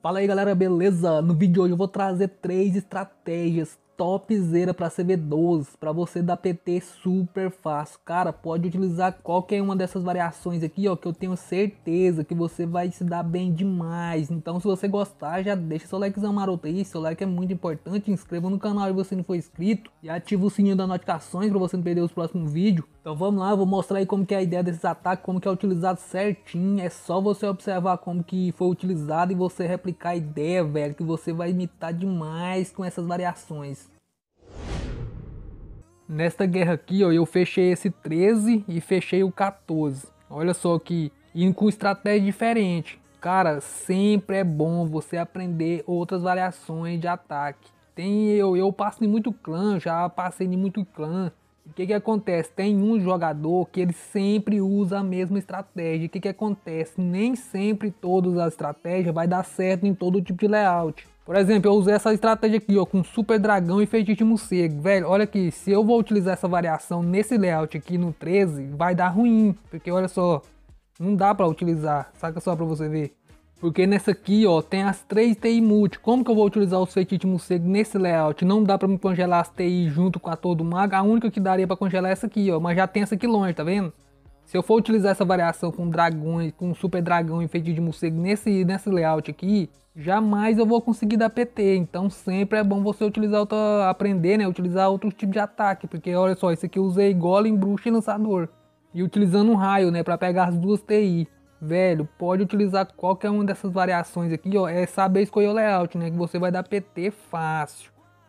Fala aí galera, beleza? No vídeo de hoje eu vou trazer 3 estratégias topzera para CV12, para você dar PT super fácil. Cara, pode utilizar qualquer uma dessas variações aqui, ó, que eu tenho certeza que você vai se dar bem demais. Então se você gostar, já deixa seu likezão maroto aí, seu like é muito importante, inscreva no canal se você não for inscrito e ativa o sininho das notificações para você não perder os próximos vídeos. Então vamos lá, eu vou mostrar aí como que é a ideia desses ataques, como que é utilizado certinho. É só você observar como que foi utilizado e você replicar a ideia, velho, que você vai imitar demais com essas variações. Nesta guerra aqui, ó, eu fechei esse 13 e fechei o 14. Olha só que indo com estratégia diferente. Cara, sempre é bom você aprender outras variações de ataque. Eu passo em muito clã, já passei em muito clã. O que acontece? Tem um jogador que ele sempre usa a mesma estratégia. O que acontece? Nem sempre todas as estratégias vai dar certo em todo tipo de layout. Por exemplo, eu usei essa estratégia aqui, ó, com Super Dragão e Feitiço de Morcego. Velho, olha aqui, se eu vou utilizar essa variação nesse layout aqui no 13, vai dar ruim. Porque olha só, não dá pra utilizar, saca só pra você ver. Porque nessa aqui, ó, tem as 3 TI multi. Como que eu vou utilizar os feitiços de morcego nesse layout? Não dá pra me congelar as TI junto com a Torre do Mago. A única que daria pra congelar é essa aqui, ó. Mas já tem essa aqui longe, tá vendo? Se eu for utilizar essa variação com dragões, com super dragão e feitiço de morcego nesse layout aqui, jamais eu vou conseguir dar PT. Então sempre é bom você utilizar aprender, né? Utilizar outros tipos de ataque. Porque olha só, esse aqui eu usei Golem, Bruxa e Lançador. E utilizando um raio, né? Pra pegar as duas TI. Velho, pode utilizar qualquer uma dessas variações aqui, ó, é saber escolher o layout, né, que você vai dar PT fácil.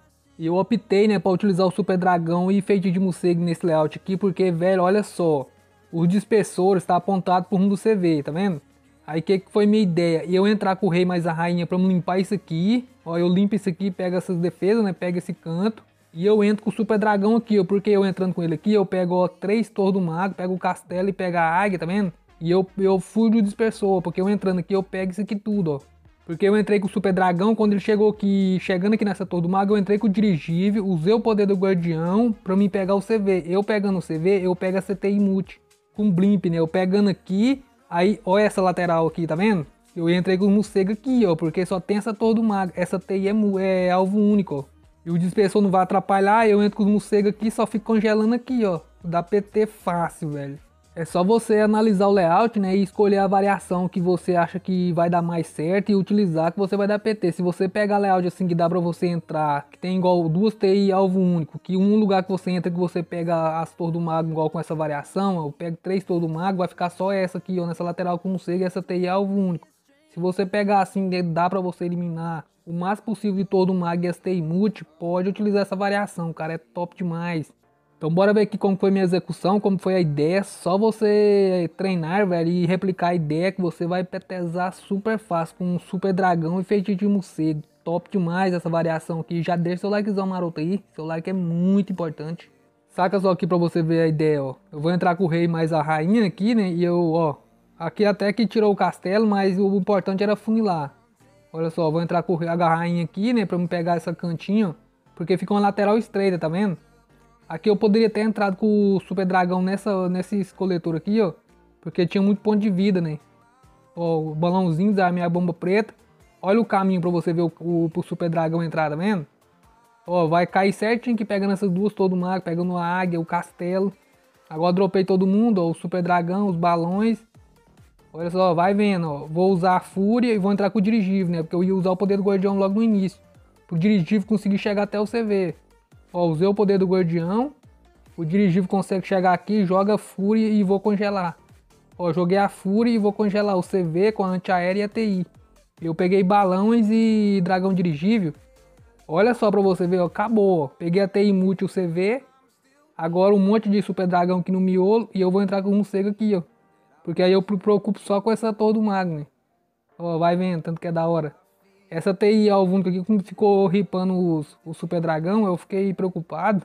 E eu optei, né, para utilizar o Super Dragão e Feitiço de Morcego nesse layout aqui, porque, velho, olha só, os dispersores tá apontado por rumo do CV, tá vendo? Aí que foi minha ideia? Eu entrar com o rei mais a rainha para limpar isso aqui, ó, eu limpo isso aqui, pego essas defesas, né, pego esse canto. E eu entro com o Super Dragão aqui, ó, porque eu entrando com ele aqui, eu pego, ó, 3 torres do mago, pego o castelo e pego a águia, tá vendo? E eu fui do dispersor, porque eu entrando aqui eu pego isso aqui tudo, ó. Porque eu entrei com o Super Dragão, quando ele chegou aqui, chegando aqui nessa Torre do Mago, eu entrei com o dirigível, usei o poder do Guardião pra mim pegar o CV. Eu pegando o CV, eu pego a CTI multi, com blimp, né? Eu pegando aqui, aí, ó essa lateral aqui, tá vendo? Eu entrei com o morcego aqui, ó, porque só tem essa Torre do Mago. Essa TI é alvo único, ó. E o dispersor não vai atrapalhar, eu entro com os morcegos aqui, só fico congelando aqui, ó. Dá PT fácil, velho. É só você analisar o layout, né, e escolher a variação que você acha que vai dar mais certo e utilizar que você vai dar PT. Se você pegar layout assim que dá pra você entrar, que tem igual 2 TI alvo único, que um lugar que você entra que você pega as torres do mago igual com essa variação, eu pego 3 torres do mago, vai ficar só essa aqui, ó, nessa lateral com morcego e essa TI alvo único. Se você pegar assim, dá pra você eliminar o mais possível de todo o mago e as TI multi, pode utilizar essa variação, cara, é top demais. Então bora ver aqui como foi minha execução, como foi a ideia. Só você treinar, velho, e replicar a ideia que você vai petezar super fácil com um Super Dragão e Feitiço de Morcego. Top demais essa variação aqui. Já deixa seu likezão maroto aí, seu like é muito importante. Saca só aqui pra você ver a ideia, ó. Eu vou entrar com o rei mais a rainha aqui, né, e eu, ó. Aqui até que tirou o castelo, mas o importante era funilar. Olha só, vou entrar com a rainha aqui, né, pra me pegar essa cantinha, ó. Porque fica uma lateral estreita, tá vendo? Aqui eu poderia ter entrado com o Super Dragão nesse coletor aqui, ó. Porque tinha muito ponto de vida, né? Ó, o balãozinho da minha bomba preta. Olha o caminho pra você ver pro Super Dragão entrar, tá vendo? Ó, vai cair certinho aqui pegando essas duas todo mago, pegando a águia, o castelo. Agora dropei todo mundo, ó, o Super Dragão, os balões. Olha só, vai vendo, ó. Vou usar a fúria e vou entrar com o dirigível, né? Porque eu ia usar o poder do guardião logo no início. Pro dirigível conseguir chegar até o CV. Ó, usei o poder do guardião. O dirigível consegue chegar aqui, joga a fúria e vou congelar. Ó, joguei a fúria e vou congelar o CV com a antiaérea e a TI. Eu peguei balões e dragão dirigível. Olha só pra você ver, ó, acabou. Ó. Peguei a TI multi, o CV. Agora um monte de super dragão aqui no miolo e eu vou entrar com um morcego aqui, ó. Porque aí eu me preocupo só com essa torre do mago, né? Ó, vai vendo, tanto que é da hora. Essa TI alvo único aqui, quando ficou ripando o Super Dragão, eu fiquei preocupado.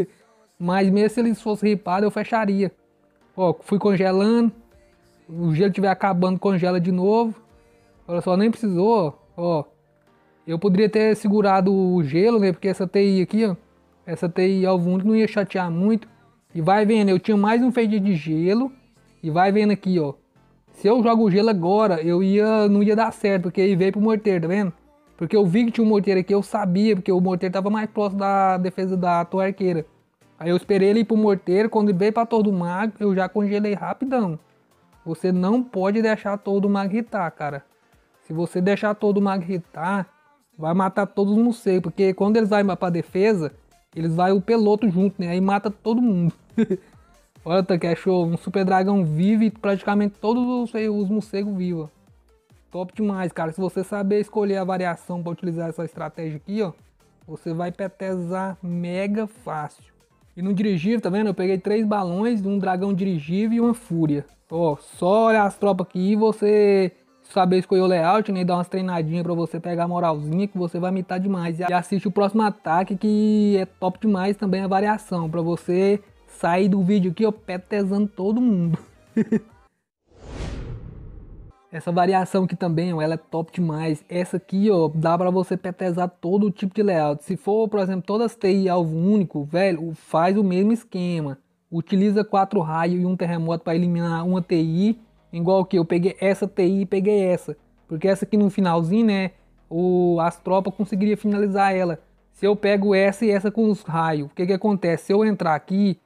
Mas mesmo se eles fossem ripados, eu fecharia. Ó, fui congelando. O gelo estiver acabando, congela de novo. Olha só, nem precisou, ó. Eu poderia ter segurado o gelo, né? Porque essa TI aqui, ó. Essa TI alvo único não ia chatear muito. E vai vendo, eu tinha mais um feitiço de gelo. E vai vendo aqui, ó. Se eu jogo o gelo agora, não ia dar certo, porque ele veio pro morteiro, tá vendo? Porque eu vi que tinha um morteiro aqui, eu sabia, porque o morteiro tava mais próximo da defesa da tua arqueira. Aí eu esperei ele ir pro morteiro, quando ele veio pra torre do mago, eu já congelei rapidão. Você não pode deixar a torre do mago hitar, cara. Se você deixar a torre do mago hitar, vai matar todos os morcegos, porque quando eles vão pra defesa, eles vão o peloto junto, né? Aí mata todo mundo. Olha, que é show, um super dragão vivo e praticamente todos os morcegos vivos. Top demais, cara. Se você saber escolher a variação para utilizar essa estratégia aqui, ó, você vai petezar mega fácil. E no dirigível, tá vendo? Eu peguei 3 balões, um dragão dirigível e uma fúria. Ó, só olhar as tropas aqui e você saber escolher o layout, né? E dar umas treinadinhas pra você pegar a moralzinha, que você vai mitar demais. E assiste o próximo ataque, que é top demais também a variação. Pra você sair do vídeo aqui, ó, petezando todo mundo. Essa variação aqui também, ó, ela é top demais. Essa aqui, ó, dá pra você petezar todo o tipo de layout. Se for, por exemplo, todas as TI alvo único, velho, faz o mesmo esquema. Utiliza 4 raios e um terremoto para eliminar uma TI. Igual que eu peguei essa TI e peguei essa. Porque essa aqui no finalzinho, né, as tropas conseguiriam finalizar ela. Se eu pego essa e essa com os raios, o que que acontece? Se eu entrar aqui,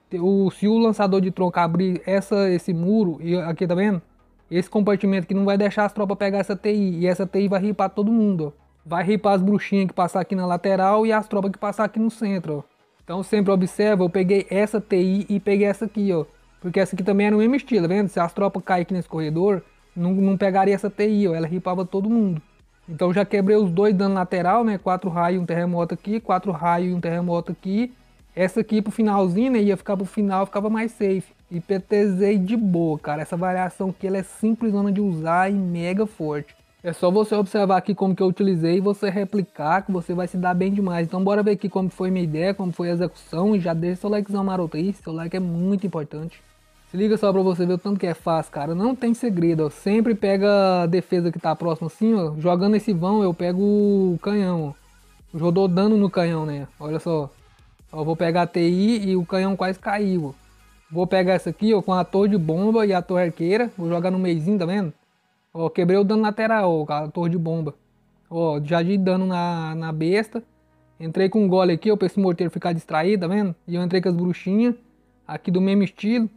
se o lançador de tronco abrir esse muro, e aqui tá vendo? Esse compartimento aqui não vai deixar as tropas pegar essa TI. E essa TI vai ripar todo mundo, ó. Vai ripar as bruxinhas que passar aqui na lateral e as tropas que passar aqui no centro, ó. Então sempre observa, eu peguei essa TI e peguei essa aqui, ó. Porque essa aqui também era o mesmo estilo, tá vendo? Se as tropas caírem aqui nesse corredor, não pegaria essa TI, ó. Ela ripava todo mundo. Então já quebrei os dois dano lateral, né? 4 raios e um terremoto aqui, 4 raios e um terremoto aqui. Essa aqui pro finalzinho, né? Ia ficar pro final, ficava mais safe. E PTZei de boa, cara. Essa variação aqui ela é simplesona de usar e mega forte. É só você observar aqui como que eu utilizei e você replicar que você vai se dar bem demais. Então bora ver aqui como foi minha ideia, como foi a execução. E já deixa seu likezão maroto aí, seu like é muito importante. Se liga só pra você ver o tanto que é fácil, cara. Não tem segredo, ó. Sempre pega a defesa que tá próxima assim, ó. Jogando esse vão eu pego o canhão, ó. Eu dou dano no canhão, né? Olha só. Ó, vou pegar a TI e o canhão quase caiu, ó. Vou pegar essa aqui, ó, com a torre de bomba e a torre arqueira. Vou jogar no meizinho, tá vendo? Ó, quebrei o dano lateral, ó, a torre de bomba. Ó, já de dano na besta. Entrei com um gole aqui, ó, pra esse morteiro ficar distraído, tá vendo? E eu entrei com as bruxinhas. Aqui do mesmo estilo.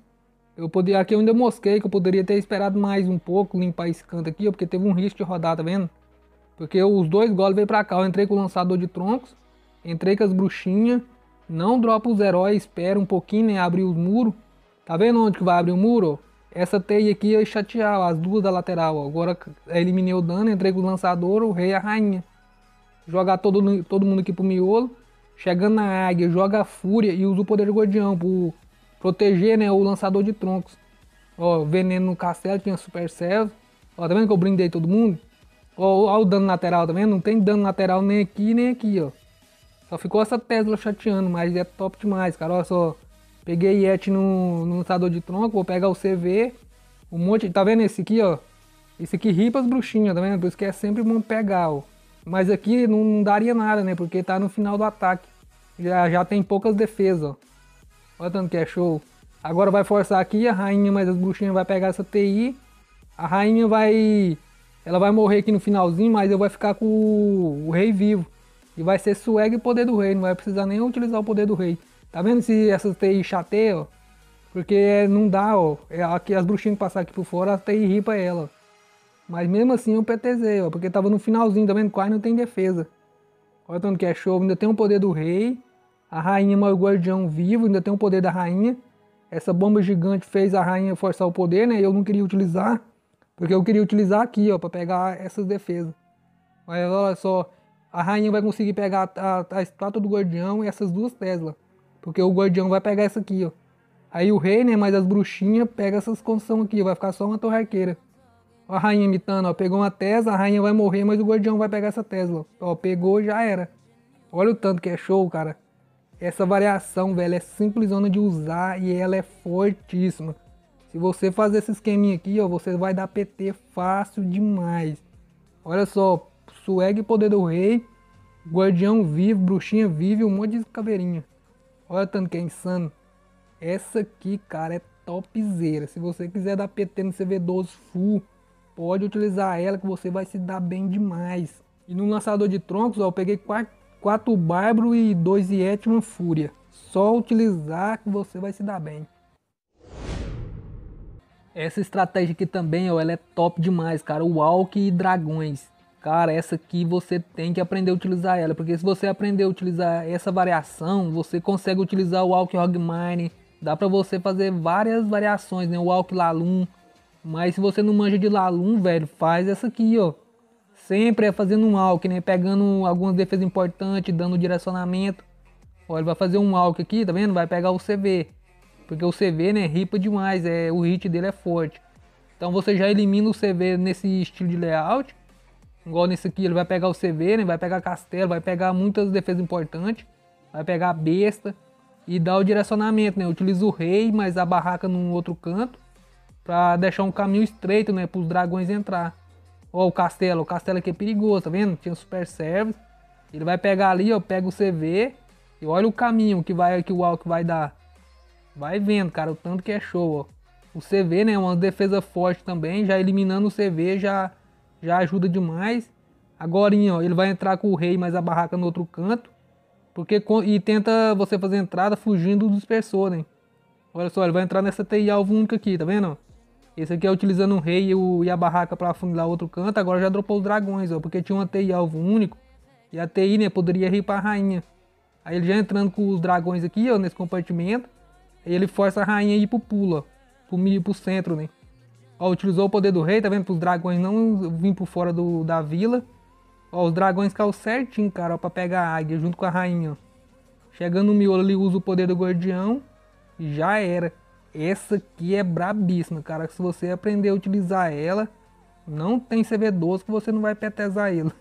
Aqui eu ainda mosquei, que eu poderia ter esperado mais um pouco, limpar esse canto aqui, ó, porque teve um risco de rodar, tá vendo? Porque os dois goles veio pra cá. Eu entrei com o lançador de troncos. Entrei com as bruxinhas. Não dropa os heróis, espera um pouquinho, né? Abrir os muros. Tá vendo onde que vai abrir o muro? Essa TI aqui ia chatear, ó, as duas da lateral. Ó. Agora eliminei o dano, entrei com o lançador, o rei e a rainha. Jogar todo mundo aqui pro miolo. Chegando na águia, joga a fúria e usa o poder do guardião pro proteger, né, o lançador de troncos. Ó, veneno no castelo, tinha super servo. Ó, tá vendo que eu brindei todo mundo? Ó o dano lateral, tá vendo? Não tem dano lateral nem aqui, ó. Só ficou essa Tesla chateando, mas é top demais, cara. Olha só. Peguei Yeti no lançador de tronco, vou pegar o CV. Um monte. Tá vendo esse aqui, ó? Esse aqui ripa as bruxinhas, tá vendo? Por isso que é sempre bom pegar, ó. Mas aqui não daria nada, né? Porque tá no final do ataque. Já tem poucas defesas, ó. Olha tanto que é show. Agora vai forçar aqui a rainha, mas as bruxinhas vai pegar essa TI. A rainha vai... Ela vai morrer aqui no finalzinho, mas eu vou ficar com o rei vivo. E vai ser swag e poder do rei, não vai precisar nem utilizar o poder do rei. Tá vendo se essas TI chateiam, ó? Porque não dá, ó. Aqui as bruxinhas que passar aqui por fora, as TI ripa ela. Mas mesmo assim eu PTZ, ó. Porque tava no finalzinho, tá vendo? Quase não tem defesa. Olha tanto que é show. Ainda tem o poder do rei. A rainha mais o guardião vivo, ainda tem o poder da rainha. Essa bomba gigante fez a rainha forçar o poder, né? Eu não queria utilizar. Porque eu queria utilizar aqui, ó. Pra pegar essas defesas. Olha só. A rainha vai conseguir pegar a estátua do guardião e essas duas Tesla. Porque o guardião vai pegar essa aqui, ó. Aí o rei, né, mais as bruxinhas, pega essas construções aqui. Vai ficar só uma torre arqueira. Ó, a rainha imitando, ó. Pegou uma Tesla, a rainha vai morrer, mas o guardião vai pegar essa Tesla. Ó, pegou, já era. Olha o tanto que é show, cara. Essa variação, velho, é simplesona de usar e ela é fortíssima. Se você fazer esse esqueminha aqui, ó, você vai dar PT fácil demais. Olha só. Swag e poder do rei, guardião vivo, bruxinha viva e um monte de caveirinha. Olha tanto que é insano. Essa aqui, cara, é topzera. Se você quiser dar PT no CV12 full, pode utilizar ela que você vai se dar bem demais. E no lançador de troncos, ó, eu peguei 4 Bárbaro e 2 Yeti e uma Fúria. Só utilizar que você vai se dar bem. Essa estratégia aqui também, ó, ela é top demais, cara. O Walk e Dragões. Cara, essa aqui você tem que aprender a utilizar ela. Porque se você aprender a utilizar essa variação, você consegue utilizar o Walk Hogmine. Dá pra você fazer várias variações, né? O Walk Lalum. Mas se você não manja de Lalum, velho, faz essa aqui, ó. Sempre é fazendo um Walk, né? Pegando algumas defesas importantes, dando direcionamento. Ó, ele vai fazer um Walk aqui, tá vendo? Vai pegar o CV. Porque o CV, né, ripa demais, o hit dele é forte. Então você já elimina o CV nesse estilo de layout. Igual nesse aqui, ele vai pegar o CV, né, vai pegar castelo, vai pegar muitas defesas importantes. Vai pegar a besta e dar o direcionamento, né. Utiliza o rei, mas a barraca num outro canto. Pra deixar um caminho estreito, né, para os dragões entrar. Ó, o castelo aqui é perigoso, tá vendo? Tinha super service. Ele vai pegar ali, ó, pega o CV. E olha o caminho que o Walk vai dar. Vai vendo, cara, o tanto que é show, ó. O CV, né, uma defesa forte também, já eliminando o CV já ajuda demais. Agora, ó, ele vai entrar com o rei, mas a barraca no outro canto. E tenta você fazer a entrada fugindo do dispersor, né. Olha só, ele vai entrar nessa TI alvo única aqui, tá vendo? Esse aqui é utilizando o rei e a barraca para afunilar o outro canto. Agora já dropou os dragões, ó, porque tinha uma TI alvo único. E a TI, né, poderia rir para a rainha. Aí ele já entrando com os dragões aqui, ó, nesse compartimento. Aí ele força a rainha a ir pro pulo, ó, pro centro, né? Ó, utilizou o poder do rei, tá vendo? Para os dragões não vir por fora da vila. Ó, os dragões caem certinho, cara, ó, pra pegar a águia junto com a rainha, ó. Chegando no miolo, ele usa o poder do guardião e já era. Essa aqui é brabíssima, cara. Se você aprender a utilizar ela, não tem CV12 que você não vai petezar ele.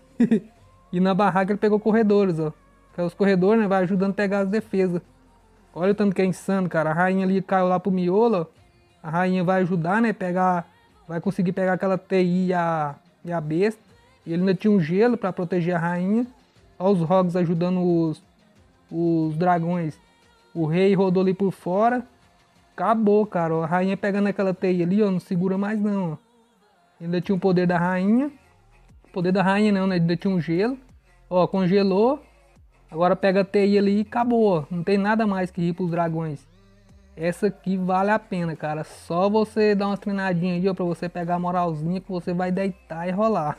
E na barraca ele pegou corredores, ó. Que os corredores, né, vai ajudando a pegar as defesas. Olha o tanto que é insano, cara. A rainha ali caiu lá pro miolo, ó. A rainha vai ajudar, né, vai conseguir pegar aquela TI e a besta. E ele ainda tinha um gelo para proteger a rainha. Olha os rogues ajudando os dragões. O rei rodou ali por fora. Acabou, cara. Ó, a rainha pegando aquela TI ali, ó, não segura mais não, ó. Ainda tinha o poder da rainha. O poder da rainha não, né? Ainda tinha um gelo. Ó, congelou. Agora pega a TI ali e acabou, ó. Não tem nada mais que ir pros dragões. Essa aqui vale a pena, cara. Só você dar umas treinadinhas aí, ó, pra você pegar a moralzinha que você vai deitar e rolar.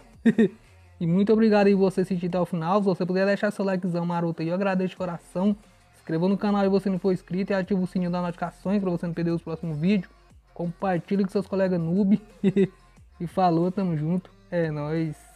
E muito obrigado aí você assistir até o final. Se você puder deixar seu likezão maroto aí, eu agradeço de coração. Se inscreva no canal se você não for inscrito e ativa o sininho das notificações pra você não perder os próximos vídeos. Compartilhe com seus colegas noob. E falou, tamo junto. É nóis.